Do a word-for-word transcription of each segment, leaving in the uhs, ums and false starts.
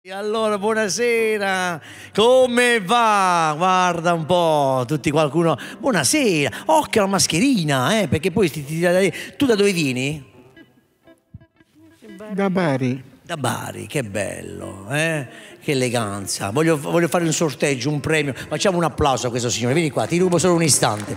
E allora, buonasera, come va? Guarda un po', tutti qualcuno. Buonasera, occhio alla mascherina, eh, perché poi ti, ti, ti, tu da dove vieni? Da Bari. Da Bari, che bello, eh? Che eleganza. Voglio, voglio fare un sorteggio, un premio. Facciamo un applauso a questo signore, vieni qua, ti rubo solo un istante.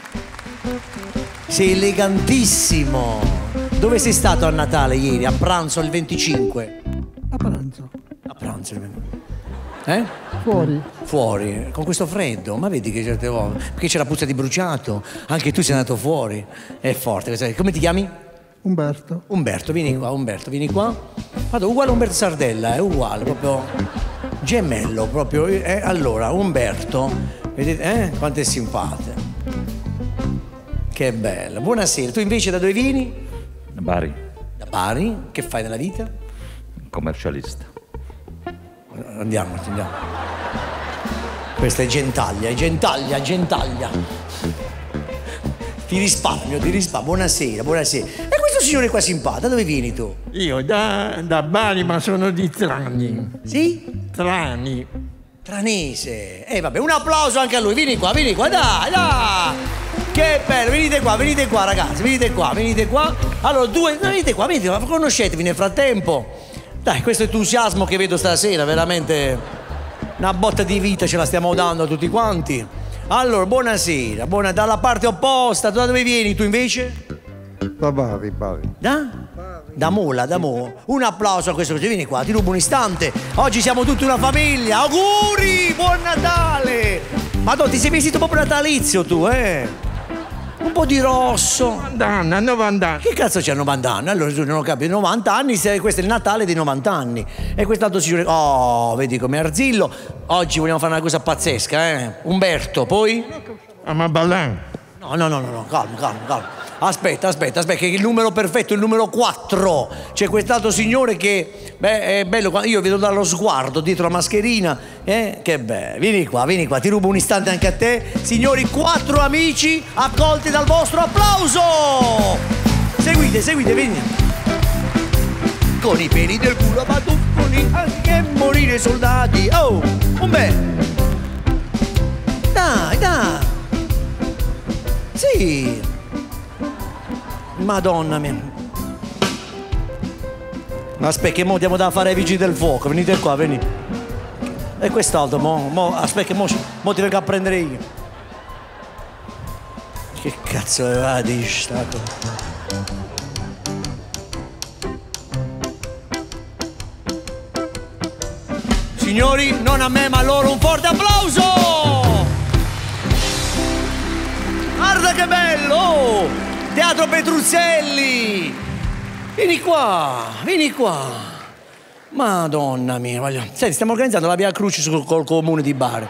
Sei elegantissimo. Dove sei stato a Natale ieri? A pranzo il venticinque? A pranzo. A pranzo, eh? Fuori. Fuori, con questo freddo, ma vedi che certe volte, perché c'è la puzza di bruciato, anche tu sei andato fuori, è forte. Come ti chiami? Umberto. Umberto, vieni qua, Umberto, vieni qua. Guarda, uguale a Umberto Sardella, è uguale, proprio gemello, proprio. Eh, allora, Umberto, vedete, eh? Quanto è simpatico. Che bello. Buonasera, tu invece da dove vieni? Da Bari. Da Bari, che fai nella vita? Commercialista. Andiamo, andiamo. Questa è Gentaglia, è Gentaglia, Gentaglia. Ti risparmio, ti risparmio. Buonasera, buonasera. E questo signore qua simpatico, da dove vieni tu? Io da, da Bari, ma sono di Trani. Sì? Trani. Tranese. E eh, vabbè, un applauso anche a lui. Vieni qua, vieni qua, dai, dai. Che bello, venite qua, venite qua ragazzi, venite qua, venite qua. Allora, due, venite qua, venite qua, conoscetevi nel frattempo. Dai, questo entusiasmo che vedo stasera, veramente una botta di vita ce la stiamo dando a tutti quanti. Allora, buonasera, buona, dalla parte opposta, da dove vieni tu invece? Da Bari, Bari. Da? Da Mola, da Mo. Un applauso a questo, vieni qua, ti rubo un istante. Oggi siamo tutta una famiglia, auguri, buon Natale! Madonna, ti sei vestito proprio natalizio tu, eh? Un po' di rosso. novanta anni, novanta anni. Che cazzo c'è novanta anni? Allora non ho capito, novanta anni, se questo è il Natale dei novanta anni. E quest'altro signore, oh, vedi come Arzillo. Oggi vogliamo fare una cosa pazzesca, eh? Umberto, poi? Ah, ma ballare. No, no, no, no, no, calmo, calmo, calmo. Aspetta, aspetta, aspetta, che il numero perfetto è il numero quattro. C'è quest'altro signore che, beh, è bello, io vedo dallo sguardo dietro la mascherina, eh, che bello. Vieni qua, vieni qua, ti rubo un istante anche a te. Signori, quattro amici accolti dal vostro applauso. Seguite, seguite, vieni. Con i peli del culo batuffoli, anche morire soldati. Oh, un bel. Dai, dai. Sì. Madonna mia. Aspetta che mo diamo da fare ai vigili del fuoco. Venite qua, venite. E quest'altro, mo, mo, aspetta che mo, mo ti vengo a prendere io. Che cazzo aveva di stato? Signori, non a me ma a loro un forte applauso! Guarda che bello! Teatro Petruzzelli! Vieni qua, vieni qua. Madonna mia, voglio... Senti, stiamo organizzando la Via Crucis col, col comune di Bari.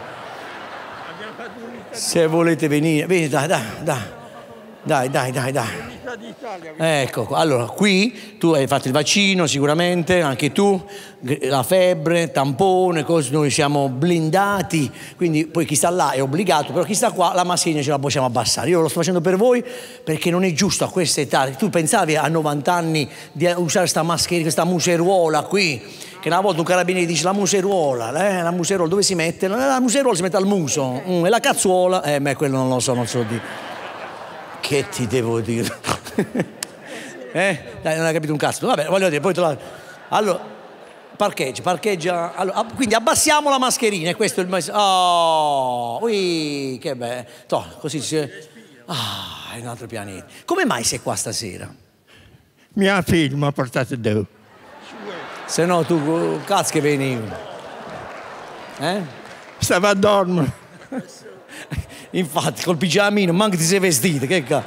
Se volete venire, vieni, dai, dai, dai. Dai, dai, dai, dai. Ecco qua. Allora, qui tu hai fatto il vaccino sicuramente, anche tu, la febbre, tampone, cose, noi siamo blindati, quindi poi chi sta là è obbligato, però chi sta qua la mascherina ce la possiamo abbassare. Io lo sto facendo per voi perché non è giusto a questa età. Tu pensavi a novanta anni di usare questa mascherina, questa museruola qui, che una volta un carabiniere dice la museruola, eh, la museruola dove si mette? La museruola si mette al muso, mm, e la cazzuola, eh, beh, quello non lo so, non so dire. Che ti devo dire? eh? Dai, non hai capito un cazzo. Vabbè, voglio dire, poi te la... Allora, parcheggia, parcheggia. Allora, quindi abbassiamo la mascherina e questo è il... Mes... Oh, ui, che bello. Toh, così si... Ah, è un altro pianeta. Come mai sei qua stasera? Mia figlia mi ha portato giù. Se no tu, cazzo che venivi. Eh? Stava a dormire. Infatti, col pigiamino, manco ti sei vestito, che cazzo.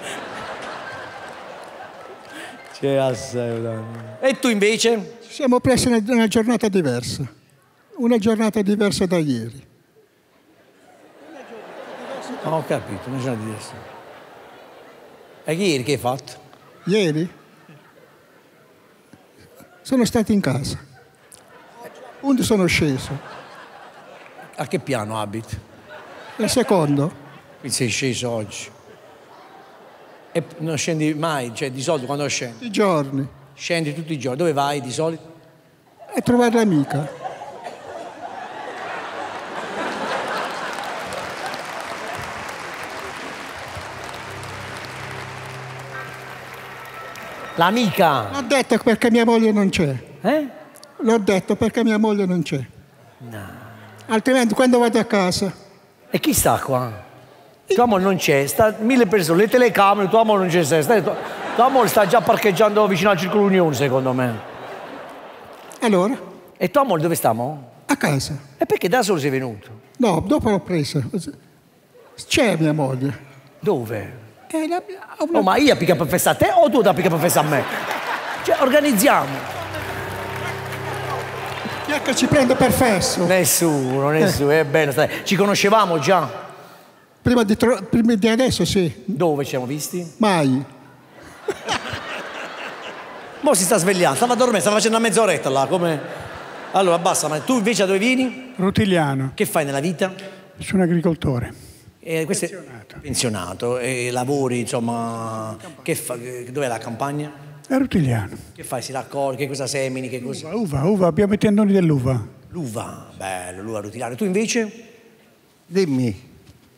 C'è assai. E tu invece? Ci siamo presi una, una giornata diversa. Una giornata diversa da ieri. Ho capito, una giornata diversa. E ieri che hai fatto? Ieri? Sono stato in casa. Quindi sono sceso. A che piano abiti? Il secondo? Quindi sei sceso oggi. E non scendi mai, cioè di solito quando scendi? Tutti i giorni. Scendi tutti i giorni. Dove vai di solito? A trovare l'amica. L'amica. L'ho detto perché mia moglie non c'è. Eh? L'ho detto perché mia moglie non c'è. No. Altrimenti quando vado a casa... E chi sta qua? Tua moglie non c'è, sta mille persone, le telecamere, tua moglie non c'è, sta, sta, tua, tua moglie sta già parcheggiando vicino al Circolo Unione, secondo me. Allora? E tua moglie dove stiamo? A casa. E perché da solo sei venuto? No, dopo l'ho presa. C'è mia moglie. Dove? Eh, la, una... Oh, ma io applica per festa a te o tu ti applica per festa a me? Cioè, organizziamo. Chi è che ci prende per fesso? Nessuno, nessuno, eh. È bello. Stai. Ci conoscevamo già? Prima di, tro... Prima di adesso sì. Dove ci siamo visti? Mai. Mo si sta svegliando, stava dormendo, stava facendo una mezz'oretta là, come... Allora, basta, ma tu invece da dove vieni? Rutigliano. Che fai nella vita? Sono agricoltore. Eh, questo Pensionato. È... Pensionato. E lavori, insomma... Che fa... Dov'è la campagna? È Rutigliano. Che fai? Si raccoglie? Che cosa semini? Che cosa... Uva, uva, uva, abbiamo i tendoni dell'uva. L'uva, bello, l'uva Rutigliano. Tu invece? Dimmi.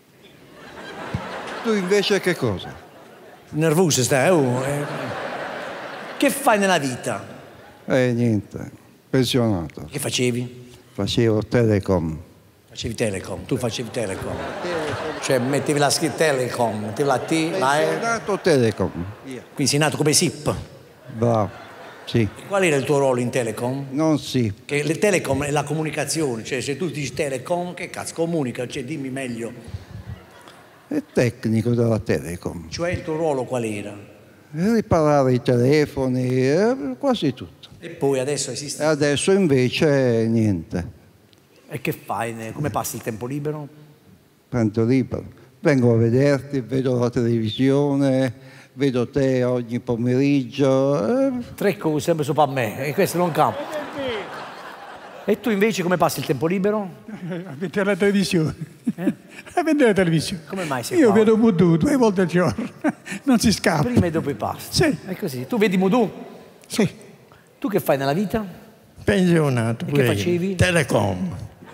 Tu invece che cosa? Nervoso stai, oh, eh. Che fai nella vita? Eh, niente. Pensionato. Che facevi? Facevo telecom. Facevi telecom, tu facevi telecom. Cioè mettevi la scritta telecom, mettevi la T, la E. Pensionato telecom. Quindi sei nato come S I P. Bravo. Sì. Qual era il tuo ruolo in telecom? Non sì. Che le telecom è la comunicazione, cioè se tu dici telecom, che cazzo comunica? Cioè dimmi meglio. È tecnico della telecom. Cioè il tuo ruolo qual era? Riparare i telefoni, eh, quasi tutto. E poi adesso E esiste. adesso invece niente. E che fai? Come passi il tempo libero? Prendo libero. Vengo a vederti, vedo la televisione, vedo te ogni pomeriggio. eh, Tre cose sempre sopra a me, e questo non campo. E tu invece come passi il tempo libero? A vedere la televisione. Eh? A vedere la televisione. Come mai sei Io qua? vedo Voodoo due volte al giorno. Non si scappa. Prima e dopo i pasti. Sì. È così. Tu vedi Mudu? Sì. Tu che fai nella vita? Pensionato. E che pure io. facevi? Telecom.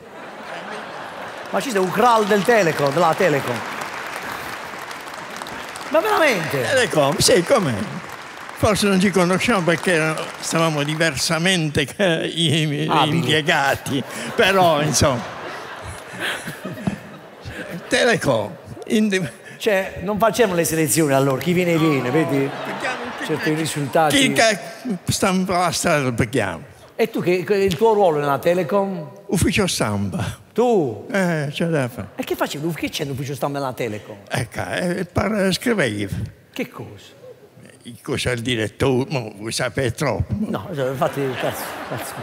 Ma ci sei un crawl del Telecom, della Telecom. Ma veramente? Telecom, sì, com'è? Forse non ci conosciamo perché stavamo diversamente che gli Abili. impiegati, però insomma. Telecom. In... Cioè, non facciamo le selezioni allora, chi viene viene, vedi? Certi risultati. Chi che sta per la strada lo paghiamo? E tu che, che il tuo ruolo nella Telecom? Ufficio stampa. Tu? Eh, c'è da fare. E che facevi? Che c'è l'ufficio stampa nella Telecom? Ecco, eh, per scrivere. Che cosa? Cosa il direttore? Mo, vuoi sapere troppo? No, infatti, cazzo, cazzo.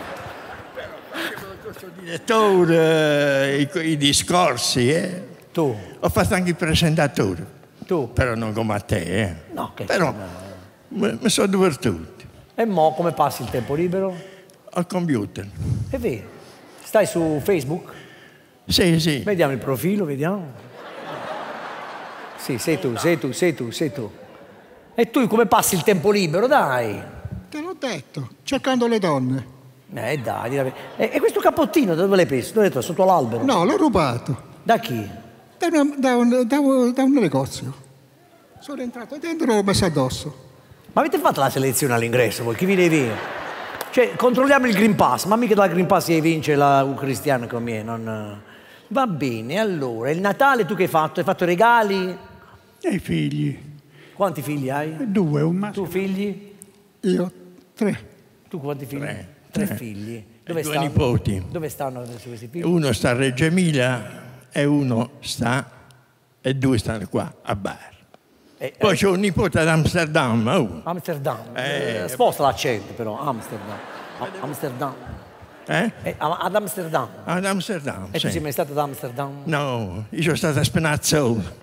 Il direttore, i, i discorsi, eh. Tu? Ho fatto anche il presentatore, Tu? però non come a te, eh. No, che Però mi, mi sono divertito E mo come passi il tempo libero? al computer. È vero. Stai su Facebook? Sì, sì. Vediamo il profilo, vediamo. Sì, sei tu, sei tu, sei tu, sei tu. E tu come passi il tempo libero, dai? Te l'ho detto, cercando le donne. Eh, dai, di la ver- e, e questo cappottino dove l'hai preso? Dove l'hai trovato? Sotto l'albero? No, l'ho rubato. Da chi? Da, una- da un, da un- da un negozio. Sono entrato dentro e l'ho messo addosso. Ma avete fatto la selezione all'ingresso voi? Chi vi deve vincere? Cioè, controlliamo il Green Pass, ma mica dal Green Pass si vince la, un cristiano come me, non... Va bene, allora, il Natale tu che hai fatto? Hai fatto regali? E i figli. Quanti figli hai? Due, un maschio. Tu figli? Io, tre. Tu quanti figli? Tre. Tre Tre. figli. due stanno? nipoti. Dove stanno adesso questi figli? Uno sta a Reggio Emilia e uno sta, e due stanno qua a Bari. Eh, Poi eh, c'è un nipote ad Amsterdam, oh. Amsterdam. Eh. Eh, sposta l'accento però, Amsterdam. A- Amsterdam. Eh? Eh, a- ad Amsterdam. Ad Amsterdam, E tu sì. sei mai stato ad Amsterdam? No, io sono stato a Spinazzola.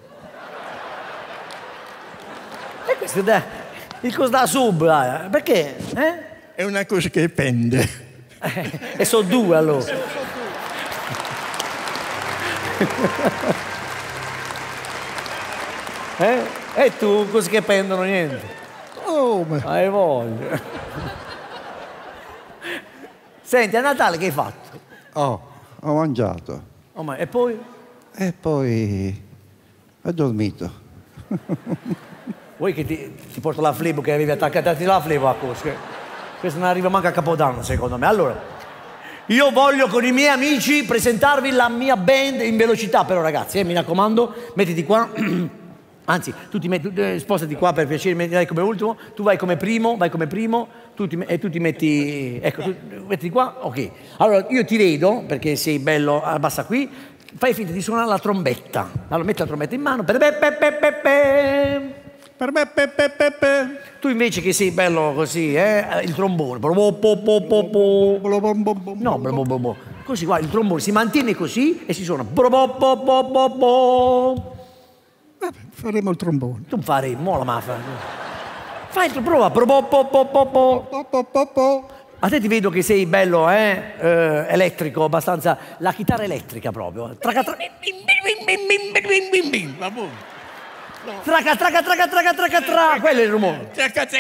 E questo è il costo da sub, eh? Perché? Eh? È una cosa che pende. Eh, e sono due allora. eh? E tu, così che pendono niente? Oh, ma Hai voglia. Senti, a Natale che hai fatto? Oh, ho mangiato Oh, ma- e poi? e poi ho dormito. Vuoi che ti, ti porto la flebo che avevi attaccata la flebo a cosa? Questo non arriva manco a Capodanno, secondo me. Allora, io voglio con i miei amici presentarvi la mia band in velocità, però ragazzi, eh, mi raccomando, mettiti qua. Anzi, tu ti metti, eh, spostati qua per piacere, metti come ultimo, tu vai come primo, vai come primo, tu ti, e tu ti metti, ecco, tu, mettiti qua, ok. Allora, io ti vedo, perché sei bello, abbassa qui, fai finta di suonare la trombetta. Allora, metti la trombetta in mano, per be, be, be, be, be. Per me, pe, pe, pe, pe. Tu invece che sei bello così, eh, il trombone. No, bo, bo, bo. Così qua, il trombone si mantiene così e si suona. Bo, bo, bo, bo, bo, bo. Vabbè, faremo il trombone. Tu fai, mo la mafia. Fai il prova. Bo, bo, bo, bo, bo, bo. Po, po, po, po. A te ti vedo che sei bello, eh, eh elettrico, abbastanza. La chitarra elettrica proprio. Traca, traca. Traca, traca, traca, traca, traca, traca. Quello è il rumore.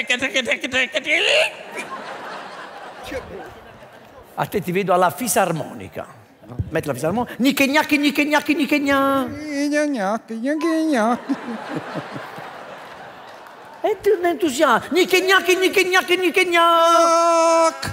A te ti vedo alla fisarmonica. Metti la fisarmonica. Nicche gnacchi, nicche gnacchi, nicche gnacchi. E tu un entusiasmo. Nicche gnacchi, nicche gnacchi, nicche gnacchi.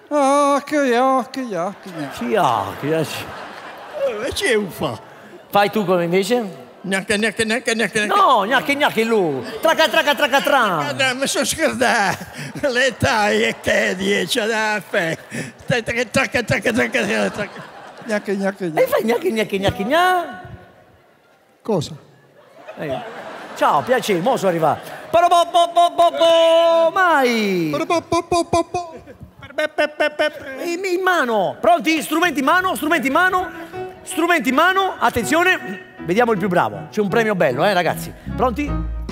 C'è un fa. Fai tu come invece? Gnacca, gnacca, gnacca, gnacca. No, gnacchi, gnacchi lui. Traca, traca, traca, traca. Guarda, mi sono scordato. L'età è che dieci da fe. Tracca, tracca, tracca, tracca, tracca. Gnacchi, gnacchi, E gnacchi. fai gnacchi, gnacchi, gnacchi, gnacchi. Cosa? Eh. Ciao, piacere, mo sono arrivato. Parabobobobobo, mai! Po, po, po, po, po, po. In, in mano, pronti? Strumenti in mano, strumenti in mano, strumenti in mano, attenzione, vediamo il più bravo. C'è un premio bello, eh ragazzi. Pronti?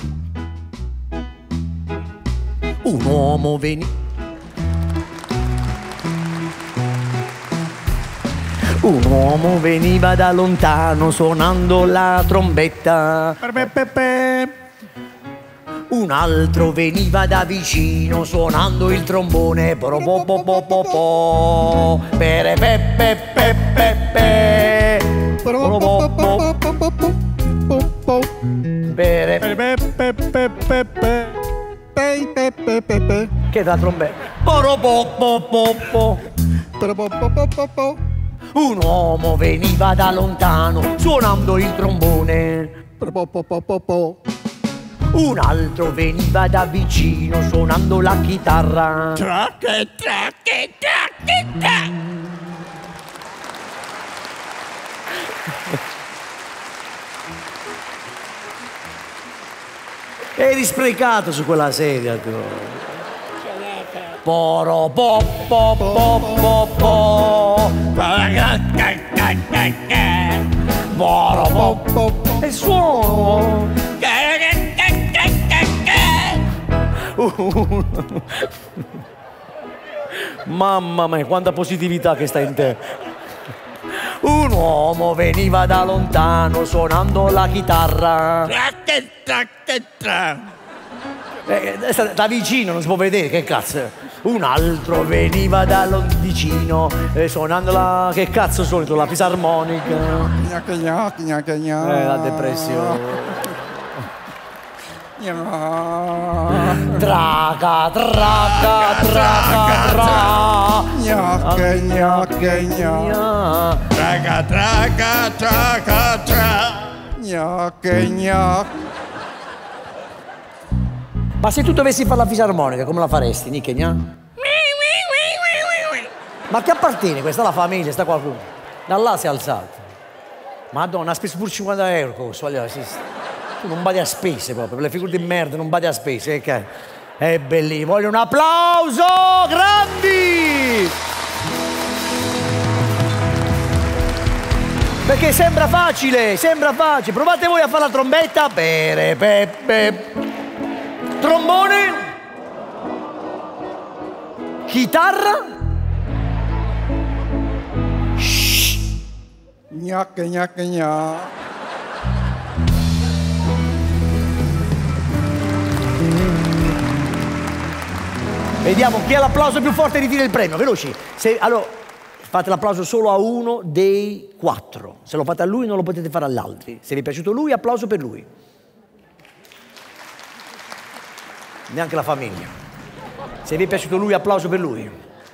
Un uomo veni... Un uomo veniva da lontano suonando la trombetta. Per me, pe, pe. Un altro veniva da vicino suonando il trombone. Po po po po po po. Pere pe pe pe pe pe. Po po po po Po, po, po, po. pere. Per me, pe, pe, pe, pe. Pe, pe, pe, pe, pe. Che è la trombetta? Po po po po po. Po, po, po, po, po, po. Un uomo veniva da lontano suonando il trombone. Po, po, po, po, po, po. Un altro veniva da vicino suonando la chitarra. Tracca, tracca, tracca, tracca. Eri sprecato su quella sedia tu. Poro po po po po po. Poro po po po. E suono. Mamma mia, quanta positività che sta in te. Un uomo veniva da lontano suonando la chitarra. Tracca, tracca, tracca. Eh, sta da vicino, non si può vedere, che cazzo. Un altro veniva da lo- vicino eh, suonando la... Che cazzo suoni tu? La fisarmonica. Gnacchi, gnacchi, gnacchi, gnacchi. Eh, la depressione. Gnacchi, Traca, traca, traca, traca. gnacchi, gnacchi, gnacchi. Tracca, tracca, tracca, tracca. Gnacchi, gnacchi. Ma se tu dovessi fare la fisarmonica, come la faresti, Nicche, gna? Ma che appartiene questa alla famiglia, sta qualcuno? Da là si è alzato. Madonna, ha speso pure cinquanta euro questo, voglio, sì, sì. Tu non badi a spese proprio, per le figure di merda non badi a spese, eh, che è bellissimo. Voglio un applauso, grandi! Perché sembra facile, sembra facile. Provate voi a fare la trombetta. Pere, pe, pe. Trombone. Chitarra. Gnacchi, gnacchi, gnacchi. Vediamo chi ha l'applauso più forte ritira il premio, veloci. Se, allora, fate l'applauso solo a uno dei quattro. Se lo fate a lui non lo potete fare agli altri. Se vi è piaciuto lui, applauso per lui. neanche la famiglia. Se vi è piaciuto lui, applauso per lui.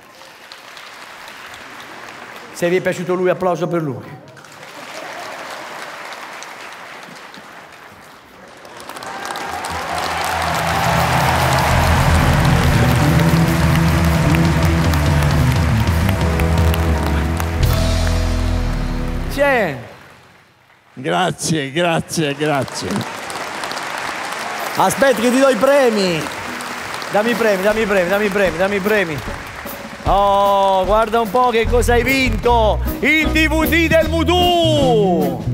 Se vi è piaciuto lui, applauso per lui. C'è. Grazie, grazie, grazie. Aspetta che ti do i premi. Dammi i premi, dammi i premi, dammi i premi, dammi i premi. Oh, guarda un po' che cosa hai vinto. Il D V D del Voodoo.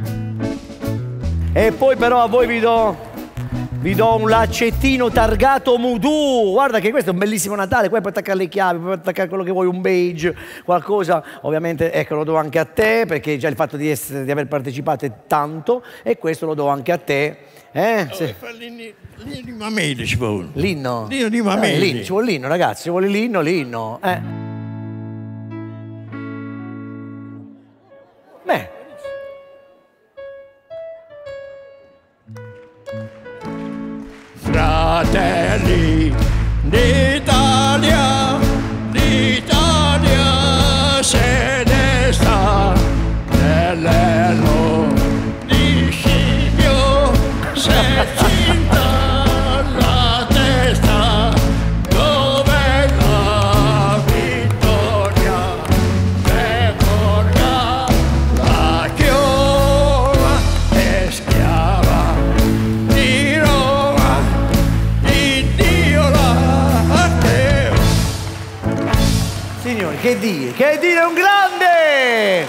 E poi però a voi vi do... Vi do un laccettino targato Voodoo. Guarda che questo è un bellissimo Natale. Qua puoi attaccare le chiavi, puoi attaccare quello che vuoi, un beige, qualcosa. Ovviamente, ecco, lo do anche a te, perché già il fatto di, essere, di aver partecipato è tanto. E questo lo do anche a te. Eh? Oh, Se... L'inno di Mameli ci vuole. L'inno? L'inno di Mameli. Eh, l'inno, ci vuole l'inno, ragazzi. Ci vuole l'inno, l'inno. Eh. Beh. Fratelli d'Italia, l'Italia se ne sta nell'elmo di Scipio, se cinta la testa, dove la vittoria, se porga la chiola e schiava di Roma. Signori, che dire? Che dire, un grande!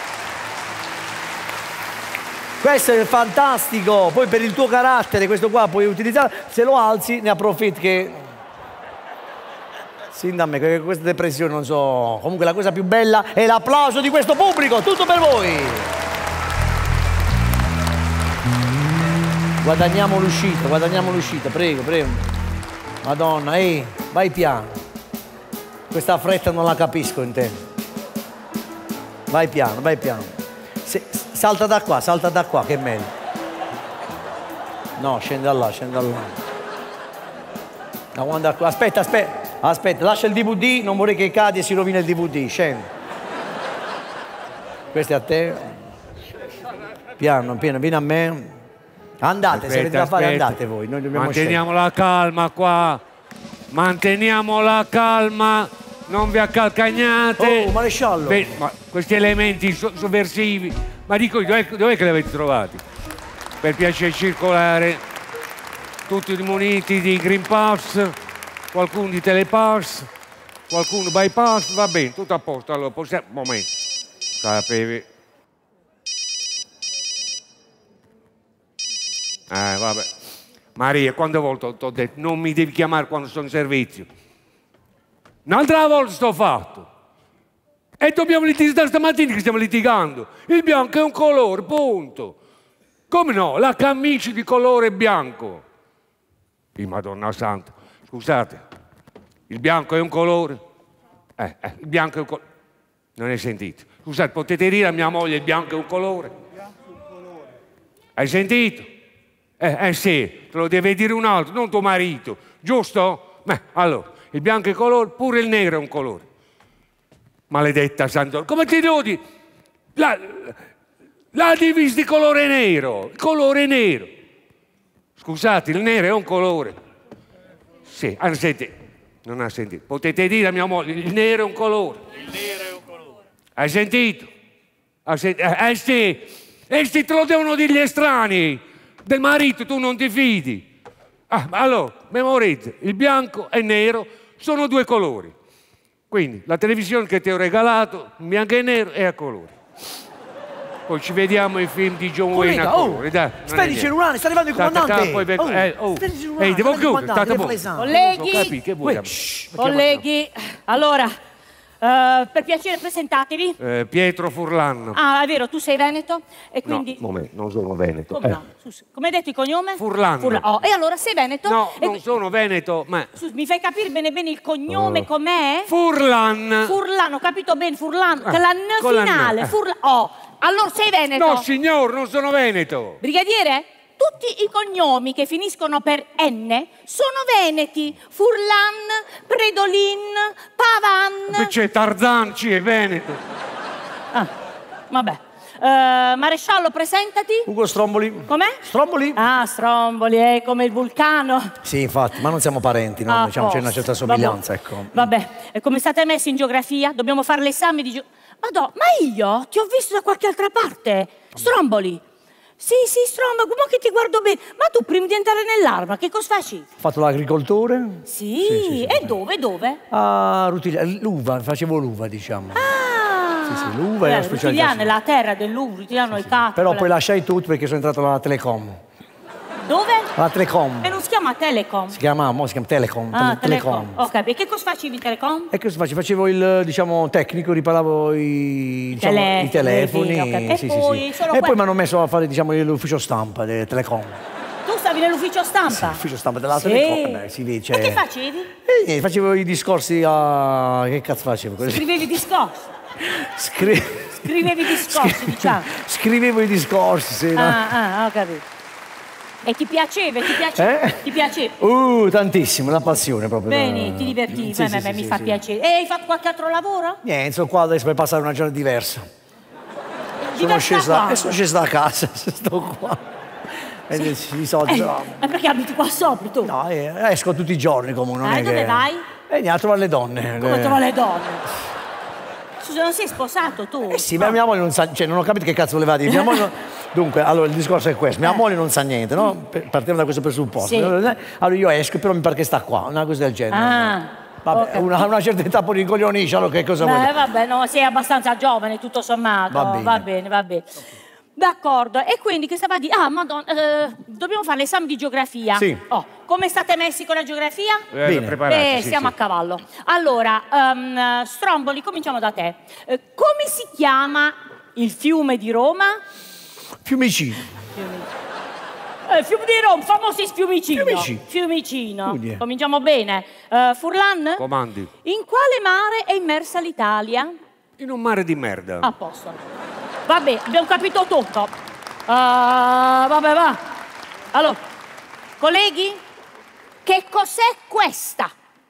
Questo è fantastico, poi per il tuo carattere questo qua puoi utilizzare, se lo alzi ne approfitti che... Sì, da me, che questa depressione non so... Comunque la cosa più bella è l'applauso di questo pubblico, tutto per voi! Guadagniamo l'uscita, guadagniamo l'uscita, prego, prego. Madonna, ehi, vai piano. Questa fretta non la capisco in te. Vai piano, vai piano. Se, salta da qua, salta da qua, che è meglio. No, scende da là, scende da là. No, guarda qua. Aspetta, aspetta, aspetta, lascia il D V D, non vorrei che cadi e si rovina il D V D, scendi. Questo è a te. Piano, piano, vieni a me. Andate, aspetta, se avete da fare aspetta. Andate voi. Noi dobbiamo Manteniamo scendere. la calma qua. Manteniamo la calma. Non vi accalcagnate. Oh, maresciallo. Beh, ma questi elementi so sovversivi. Ma dico, dov'è dov che li avete trovati? Per piacere circolare. Tutti muniti di Green Pass. Qualcuno di Telepass. Qualcuno bypass. Va bene, tutto a posto. Allora, possiamo... Momento. Sapevi. Eh, vabbè. Maria, quante volte ti ho detto non mi devi chiamare quando sono in servizio? Un'altra volta sto fatto. E dobbiamo litigare stamattina che stiamo litigando. Il bianco è un colore, punto. Come no? La camicia di colore bianco. Di Madonna Santa. Scusate, il bianco è un colore? Eh, eh, il bianco è un colore. Non hai sentito? Scusate, potete dire a mia moglie il bianco è un colore? Hai sentito? Eh, eh sì, te lo deve dire un altro, non tuo marito, giusto? Beh, allora, il bianco è colore, pure il nero è un colore. Maledetta Sant'Or, come ti devo dire? La, la divisa di colore nero, il colore nero. Scusate, il nero è un colore. Sì, ah, senti, non ha sentito. Potete dire a mia moglie, il nero è un colore. Il nero è un colore. Hai sentito? Hai sentito? Eh, eh sì, e sti te lo devono dire gli estranei. Del marito tu non ti fidi. Ah, allora, memorizza, il bianco e il nero sono due colori. Quindi la televisione che ti ho regalato, in bianco e nero, è a colore. Poi ci vediamo i film di John Wayne a colore. Oh, spegni il cellulare, sta arrivando il comandante. Poi, oh, eh, oh. spegni il cellulare, Ehi, devo chiudere, state voi. Colleghi, capì, che vuoi? colleghi, allora, uh, per piacere presentatevi. Eh, Pietro Furlan. Ah, è vero, tu sei veneto e quindi... No, momento, non sono veneto. Come Eh. no? Sus, come hai detto il cognome? Furlan. Furlan. Oh, e allora sei veneto? No, e non qui- sono veneto, ma... Sus, mi fai capire bene bene il cognome Oh. com'è? Furlan. Furlan, ho capito bene, Furlan, Ah, che la N con la N, finale, eh. Furlan. Oh, allora sei veneto? No, signor, non sono veneto. Brigadiere? tutti i cognomi che finiscono per N sono veneti. Furlan, Predolin, Pavan. C'è Tarzanci e Veneto. Ah, vabbè. Uh, maresciallo, presentati. Ugo Stromboli. Com'è? Stromboli? Ah, Stromboli, è come il vulcano. Sì, infatti, ma non siamo parenti, no? Ah, Diciamo, c'è posto. una certa somiglianza, ecco. Vabbè, e come state messi in geografia? Dobbiamo fare l'esame di geografia. Madò, ma io ti ho visto da qualche altra parte. Stromboli. Sì, sì, Stromboli, ma che ti guardo bene. Ma tu prima di entrare nell'arma, che cosa faci? Ho fatto l'agricoltore. Sì, Sì, sì, sì, e sì. dove, dove? A Rutiglia, l'uva, facevo l'uva, diciamo. Ah! Sì, sì, l'uva è la specialità. Rutigliano è la terra dell'uva, Rutigliano è il capo. Però poi lasciai tutto perché sono entrato alla Telecom. Dove? Alla Telecom. E non si chiama Telecom. Si chiama, mo si chiama Telecom. Ah, Tele- Telecom. Ok, e che cosa facevi in Telecom? E cosa facevo? Facevo il, diciamo, tecnico, riparavo i, diciamo, telefoni, i telefoni. ho capito. E sì, poi sì, sì. solo E que- poi mi hanno messo a fare, diciamo, l'ufficio stampa del Telecom. Tu stavi nell'ufficio stampa? L'ufficio stampa della Sì. Telecom. Beh, si dice. E che facevi? E niente, facevo i discorsi a... Che cazzo facevo? Così? Scrivevi discorsi. Scri- Scrivevi discorsi, diciamo. Scrivevo i discorsi, sì, no? Ah, ah, ho capito. E ti piaceva, ti piaceva? Eh? Ti piaceva? Uh, tantissimo, la passione proprio. Bene, ti divertivi, Sì, eh, sì, beh, sì, mi sì, fa sì. piacere. E hai fatto qualche altro lavoro? Niente, sono qua adesso per passare una giornata diversa. Sono Diversa scesa, quando? e sono scesa da casa, sto qua. E i soldi Eh, però- ma perché abiti qua sopra tu? No, eh, esco tutti i giorni comunque, non Ah, è e dove che... vai? E niente, a trovare le donne. Come le- trovo le donne? Scusa, non sei sposato tu? Eh sì, ma mia moglie non sa, cioè non ho capito che cazzo voleva dire. Mia moglie non- Dunque, allora il discorso è questo, mia moglie non sa niente, no? Per- Partiamo da questo presupposto. Sì. Allora io esco, però mi pare che sta qua, una cosa del genere. Ah, Vabbè, ok. una, a una certa età poi rincoglionisce, allora che cosa vuoi? Beh, vabbè, no, sei abbastanza giovane, tutto sommato. Va bene. va bene, va bene. D'accordo, e quindi che stava a dire? Ah, madonna, eh, dobbiamo fare l'esame di geografia. Sì. Oh, come state messi con la geografia? Eh, Bene. preparati, Eh, sì, siamo sì. a cavallo. Allora, ehm, Stromboli, cominciamo da te. Eh, come si chiama il fiume di Roma? Fiumicino. Eh, fiume di Roma, famosi Fiumicino. Fiumicino. Fiumicino. Quindi è- Cominciamo bene. Eh, Furlan? Comandi. In quale mare è immersa l'Italia? In un mare di merda. A posto. Vabbè, abbiamo capito tutto. Ah, vabbè, va. Allora, colleghi, che cos'è questa?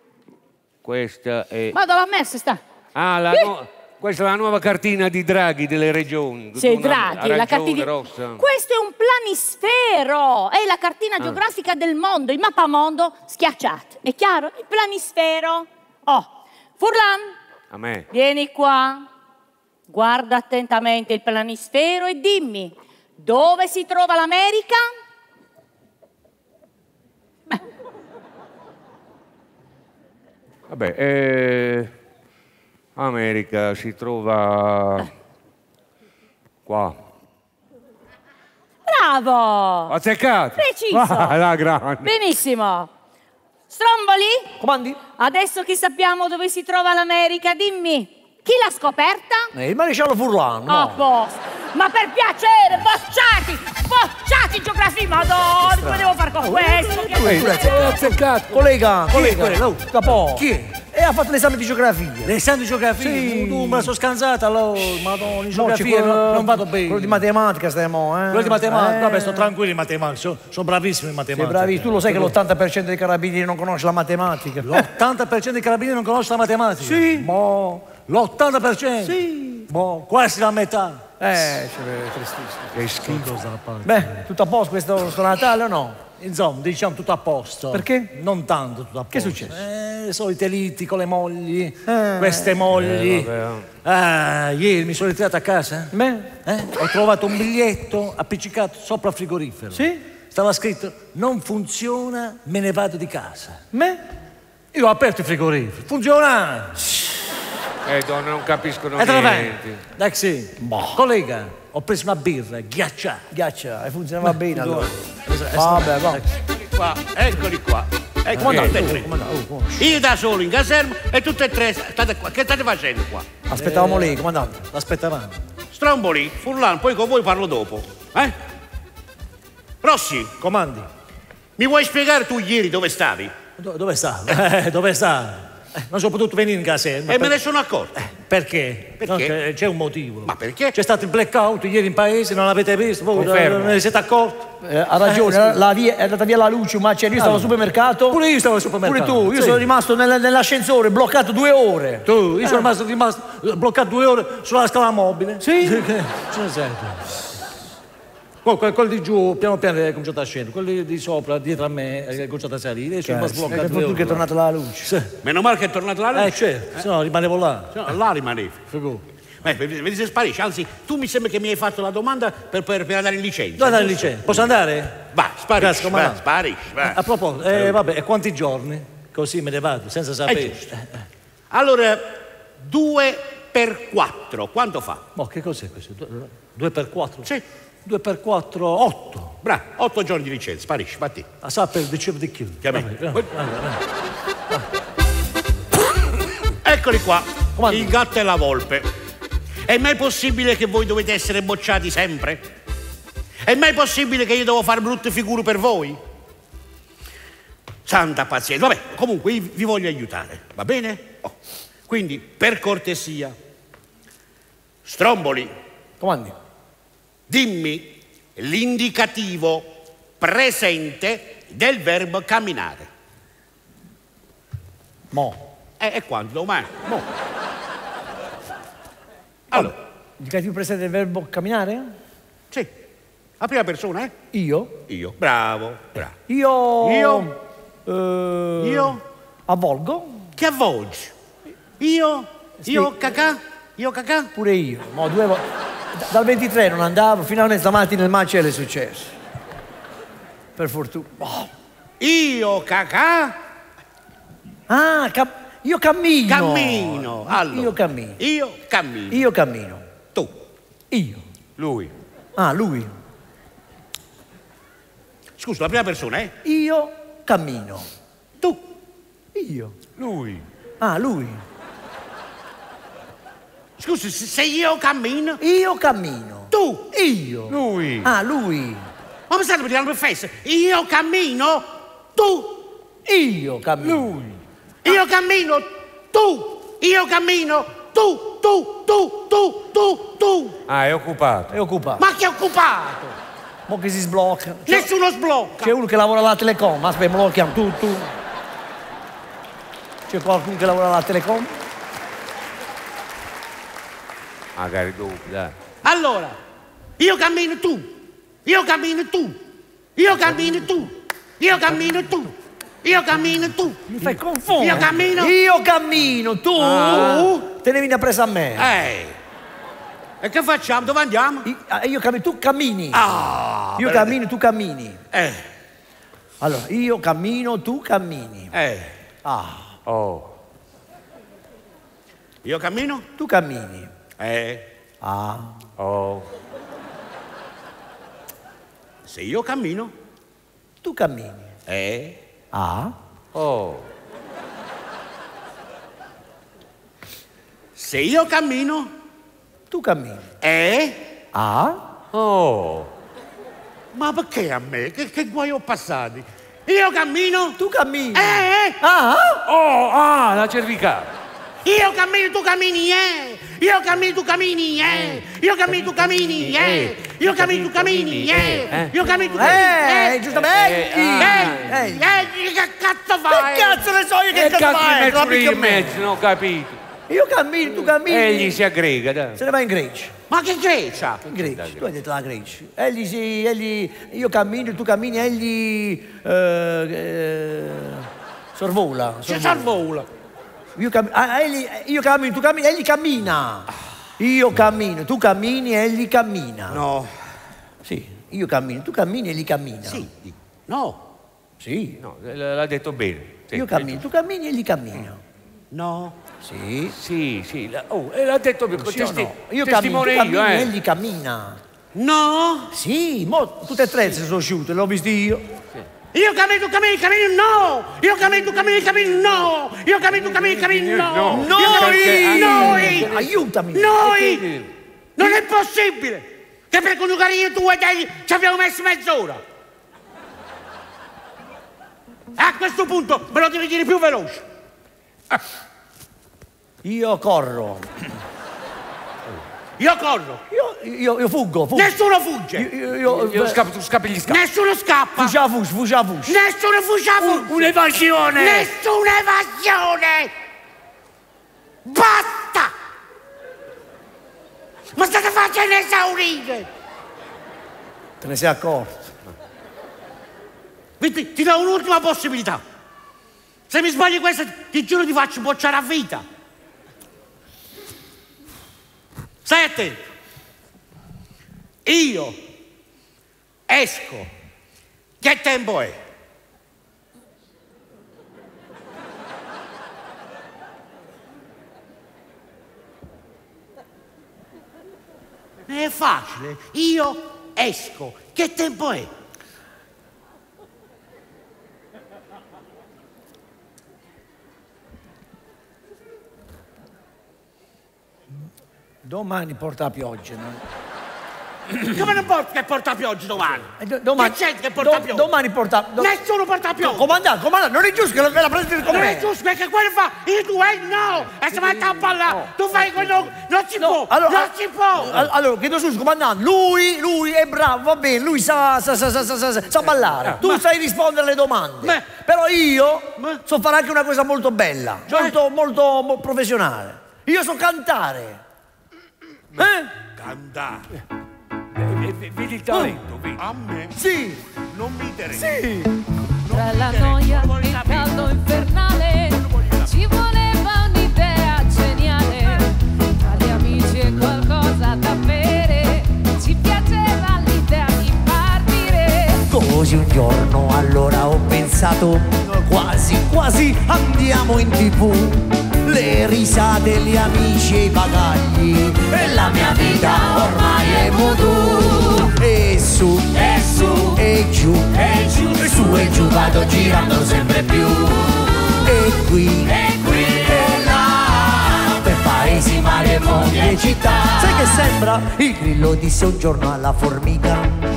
Questa è... Vado alla messa, sta. Ah, la Eh. nu- questa è la nuova cartina di Draghi delle regioni. Sì, Una Draghi, la arancione, cartina. rossa. Questo è un planisfero, è la cartina Ah. geografica del mondo, il mappamondo schiacciato. È chiaro? Il planisfero. Oh, Furlan, A me. vieni qua. Guarda attentamente il planisfero e dimmi, dove si trova l'America? Vabbè, eh, America si trova qua. Bravo! Azzeccato. Preciso. Ah, la grande. Benissimo. Stromboli, Comandi? adesso che sappiamo dove si trova l'America, dimmi, chi l'ha scoperta? Eh, il maresciallo Furlan, no? A posto. Ma per piacere, bocciati! Bocciati in geografia, madonna! Come devo far con questo? Che- Tu l'hai azzeccato. Collega, collega, da poco. Chi è? E ha fatto l'esame di geografia. L'esame di geografia? Sì. Tu me la sono scansata, allora, madonna, in No, c'è geografia quello- non, non vado bene. Quello di matematica stiamo, eh? Quello di matematica, Eh. vabbè, sto tranquillo in matematica, sono, sono bravissimo in Sei matematica. bravi, tu lo sai che l'ottanta per cento dei carabinieri non conosce la matematica. L'ottanta per cento dei carabinieri non conosce la matematica? Sì. Boh, l'ottanta per cento? Sì. Boh, quasi la metà. Eh, c'è tristissimo. Che schifo. Beh, tutto a posto questo sto Natale o no? Insomma, diciamo tutto a posto. Perché? Non tanto tutto a posto. Che è successo? Eh, solite liti con le mogli, Eh. queste mogli. Eh, vabbè. Ah, ieri mi sono ritirato a casa. Beh, Eh? Ho trovato un biglietto appiccicato sopra il frigorifero. Sì? Stava scritto: non funziona, me ne vado di casa. beh, Io ho aperto il frigorifero. Funziona! Eh, donne non capiscono E te ne vai. niente. Dai, sì. Collega, ho preso una birra ghiacciata. ghiaccia, e funzionava bene allora. Vabbè, Vabbè, va. Qua, eccoli qua. Eh, comandante, tre. Io da solo in caserma e tutte e tre state qua. Che state facendo qua? Aspettavamo lei, comandante. L'aspettavamo. Stromboli, Furlan, poi con voi parlo dopo. Eh? Rossi, Comandi. mi vuoi spiegare tu ieri dove stavi? Do- dove sta? Eh, dove sta? Eh, non sono potuto venire in caserma. E per... me ne sono accorto. Eh, perché? Perché? No, c'è un motivo. Ma perché? C'è stato il blackout ieri in paese, non l'avete visto? Voi non ne siete accorti? Eh, ha ragione, Eh, sì. la via, è andata via la luce, ma c'è, io stavo al supermercato. Pure io stavo al supermercato. Pure tu, io Sì. sono rimasto nel- nell'ascensore bloccato due ore. Tu, io Eh. sono rimasto, rimasto bloccato due ore sulla scala mobile. Sì? Sono certo. Poi quel, quel di giù piano piano è cominciato a scendere, quelli di sopra dietro a me è cominciato a salire e sono rimasto bloccato. È due tu ore. che è tornata la luce. Sì. Meno male che è tornata la luce. Eh certo, se no rimanevo là. No, là rimanevi. Figurati. Eh, vedi se sparisci. Anzi, tu mi sembra che mi hai fatto la domanda per, per, per andare in licenza. Dove andare in giusto? licenza? Posso andare? Va, sparisci, Grazie, va, comandante. sparisci, va. A proposito, eh, vabbè, e quanti giorni? Così me ne vado, senza È sapere. giusto. Allora, due per quattro, quanto fa? Ma che cos'è questo? Due, due per quattro? Sì. Due per quattro, otto. Bravo, otto giorni di licenza, sparisci, batti. A sapere dicevo di più. Chiami. Vabbè, vabbè. Eccoli qua, Comando. il gatto e la volpe. È mai possibile che voi dovete essere bocciati sempre? È mai possibile che io devo fare brutte figure per voi? Santa pazienza. Vabbè, comunque io vi voglio aiutare, va bene? Oh. Quindi, per cortesia, Stromboli, Comandi. dimmi l'indicativo presente del verbo camminare. Mo. E, e quando? Domani? Mo. Allora, Indicativo presente del verbo camminare? sì, la prima persona, eh? Io? Io. Bravo, bravo. Io... Io? eh, Io? Avvolgo? Che avvolgi? Io? Io Sì. cacà? Io cacà? Pure io. Mo due volte. Da- Dal ventitré non andavo, finalmente stamattina il macello è successo. Per fortuna. Oh. Io cacà? Ah, cam- io cammino. Cammino. Allora, Io cammino. Io cammino. Io cammino. Tu. Io. Lui. Ah, lui. Scusa, la prima persona, eh? Io cammino. Tu. Io. Lui. Ah, lui. Scusa, se se io cammino, Io cammino. tu. Io. Lui. Ah, lui. Ma mi state per dire per festa? Io cammino, tu. Io cammino. Lui. Io cammino, tu. Io cammino, tu, tu, tu, tu, tu, tu. Ah, è occupato. È occupato. Ma che occupato? Mo che si sblocca. C'è, Nessuno sblocca. c'è uno che lavora alla Telecom. Aspetta, me lo chiamo. Tu, tu. C'è qualcuno che lavora alla Telecom? Magari dopo, dai. Allora, io cammino tu, io cammino tu, io cammino tu, io cammino tu, io cammino tu. Mi fai confondere. Io cammino. Io cammino. Tu. Ah. Te ne vieni a presa a me. Eh. E che facciamo? Dove andiamo? Io, ah, io cammino. Tu cammini. Ah. io per- cammino, tu cammini. Eh, Allora, io cammino, tu cammini. eh. Ah, Oh. Io cammino? tu cammini. Eh. Ah. Oh. Se io cammino? Tu cammini. Eh. Ah. Oh. Se io cammino? Tu cammini. Eh. Ah. Oh. Ma perché a me? Che, che guai ho passati? Io cammino? Tu cammini. Eh. Ah. Oh, ah, la cervicale. Io cammino, tu cammini, eh! Io cammino, tu cammini, eh! Io cammino, tu cammini, eh! Io cammino, tu cammini, eh! Io cammino, tu cammini, Eh, giustamente. eh! Ehi. Eh, che cazzo fai? Che cazzo ne so io che E cazzo cazzo fai? di Non mezzo lì mica in me. mezzo, non ho capito. Io cammino, tu cammini. Egli si aggrega, dai. Se ne va in Grecia. Ma che Grecia? In Grecia. Tu hai detto la Grecia. Egli si, egli, io cammino, tu cammini, egli eh, eh, sorvola. C'è sorvola. Io, cam- ah, egli, io cammino, tu cammini, egli cammina. Io cammino, tu cammini, egli cammina. No. Sì, io cammino, tu cammini, egli cammina. Sì. No. Sì. No, l'ha detto bene. Sì. Io cammino, tu cammini, egli cammina. No. Sì. Sì, sì. la- Oh, e l'ha detto bene. Sì o Testi- no? Io cammino, tu testimone cammini, io, eh. egli cammina. No. Sì, mo tutte e tre si sono asciutte, l'ho visto io. Io cammino, tu cammini, cammino, no! Io cammino, tu cammini, cammino, no! Io cammino, tu cammini, cammino, no! No. Io Perché- cammino- Noi! Aiutami. Noi! Non è possibile che per coniugare io, tu e te ci abbiamo messo mezz'ora! A questo punto me lo devi dire più veloce! Io corro. Io corro. Io, io, io fuggo, fuggo. Nessuno fugge. Io, io, Io scappo, tu scappi, gli scappi. Nessuno scappa. Fuggia fus, fuggia fus. Nessuno fugge a fugge. Un'evasione! Nessuna evasione. Basta. Ma state facendo esaurire. Te ne sei accorto? Ti, ti do un'ultima possibilità. Se mi sbagli questa, ti giuro ti faccio bocciare a vita. Stai attento. Io esco. Che tempo è? È facile. Io esco. Che tempo è? Domani porta pioggia, no? Come non porta che porta pioggia domani? Eh, do- domani- Che c'è che porta do- pioggia? domani porta- do- Nessuno porta pioggia. Comandante, comandante, non è giusto che me la prendete con Non me. è giusto perché quello fa il duello no! E si mette a ballare! Tu fai quello. Non si può! Allora, non si può! al- allora, chiedo scusa, comandante, lui, lui è bravo, va bene, lui sa, sa, sa, sa, sa, sa, sa ballare. Tu ma- sai rispondere alle domande. Ma- Però io Ma- so fare anche una cosa molto bella, Cioè? molto, molto, mo- professionale. Io so cantare. Eh? Cantare. Vedi il talento, vedi. A me Sì, non mi interessa. sì. Tra la noia e il caldo infernale ci voleva un'idea geniale. Tra gli amici e qualcosa da bere ci piaceva l'idea di partire. Così un giorno allora ho pensato, quasi quasi andiamo in tv. Le risate, gli amici e i bagagli e la mia vita ormai è voodoo. E su, e su, e giù, e giù, e su e giù vado girando sempre più. E qui, e qui, e là, per paesi, mare, mondi e città. Sai che sembra? Il grillo disse un giorno alla formica: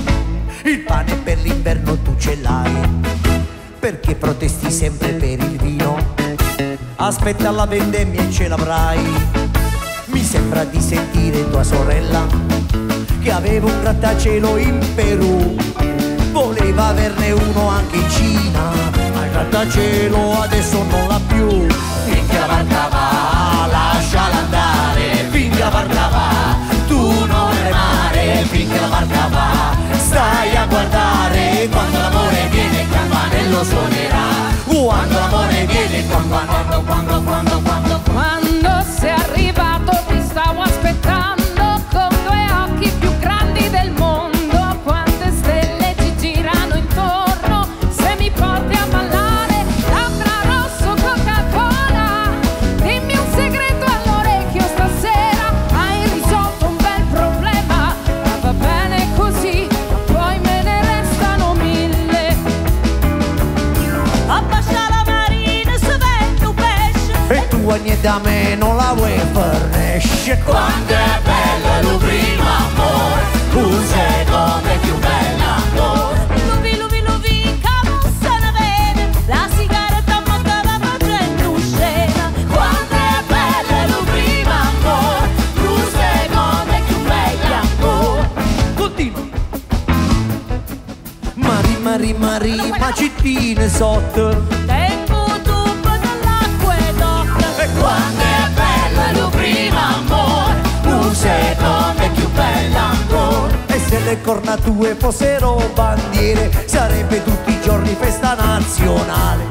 il pane per l'inverno tu ce l'hai, perché protesti sempre per il vino? Aspetta la vendemmia e ce l'avrai. Mi sembra di sentire tua sorella che aveva un grattacielo in Perù. Voleva averne uno anche in Cina, ma il grattacielo adesso non l'ha più. Finché la barca va, lasciala andare. Finché la barca va, tu non remare. Finché la barca va, stai a guardare. Quando l'amore viene il campanello suonerà. Quando l'amore viene, quando, quando, quando, quando, quando. Quando sei arrivato ti stavo aspettando con due occhi più grandi del mondo. Quante stelle ci girano intorno, se mi porti a ballare labbra rosso Coca-Cola. Dimmi un segreto all'orecchio stasera, hai risolto un bel problema. Ma va bene così, ma poi me ne restano mille. Abbascia la marina se vende un pesce. E tu ogni da me non la vuoi fornisce. Quando è bello il primo amore, un secondo è più bello ancora. Luvi, luvi, luvi, che non se ne vede, la sigaretta montava facendo scena. Quando è bello il primo amore, un secondo è più bello ancora. Continua. Mari, mari, mari, ma cittine sotto. Tempo tubo dell'acquedotto. E Quando è bello il primo amore, un secondo è più bello ancora. E se le cornatue fossero bandiere, sarebbe tutti i giorni festa nazionale.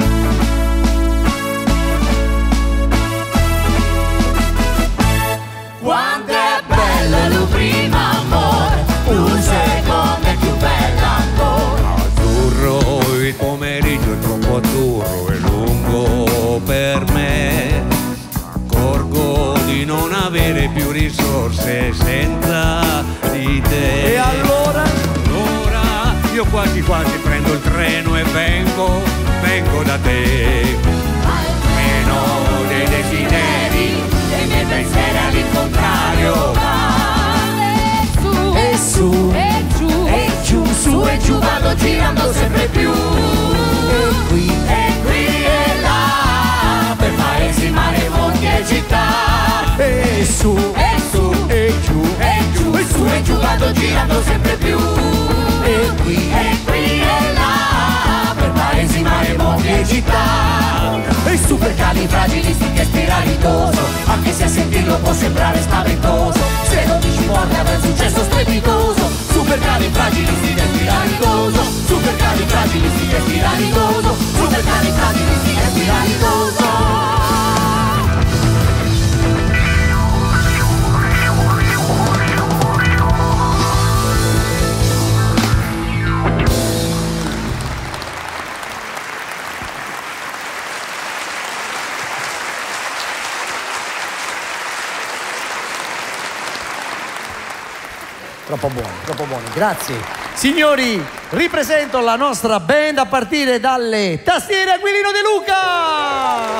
Quando è bello il primo amore, un secondo è più bello ancora. Azzurro, il pomeriggio è troppo azzurro e lungo per me. Accorgo di non avere più risorse senza di te. E allora? Allora io quasi quasi prendo il treno e vengo, vengo da te. Meno dei desideri, dei miei pensieri all'incontrario. E su, E su, e giù, e giù, su e giù vado girando sempre più. E qui, E qui e là, per fare vado girando sempre più. E qui, e qui e là, per paesi, mare, monti e città. E supercalifragilistichespiralidoso, anche se a sentirlo può sembrare spaventoso. Se lo dici forte avrà un successo strepitoso. Supercalifragilistichespiralidoso, supercalifragilistichespiralidoso, supercalifragilistichespiralidoso. Troppo buoni, troppo buoni, grazie. Signori, ripresento la nostra band a partire dalle tastiere Aquilino De Luca!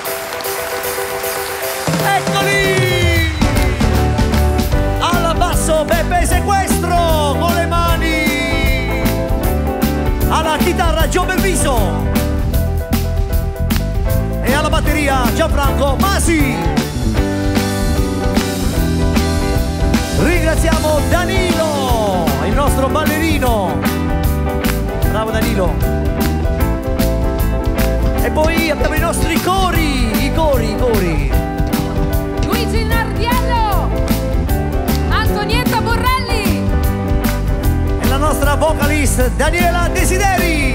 Eccoli! Alla basso Beppe Sequestro con le mani! Alla chitarra Gio Belviso! E alla batteria Gianfranco Masi! Ringraziamo Danilo, il nostro ballerino. Bravo Danilo. E poi abbiamo i nostri cori, i cori, i cori. Luigi Nardiello, Antonietta Borrelli E la nostra vocalist Daniela Desideri.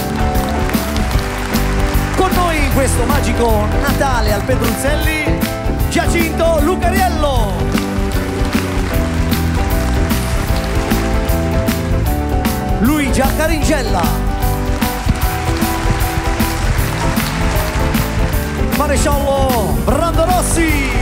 Con noi in questo magico Natale al Pedruzzelli, Giacinto Lucariello. Luigi Caringella, maresciallo Brando Rossi,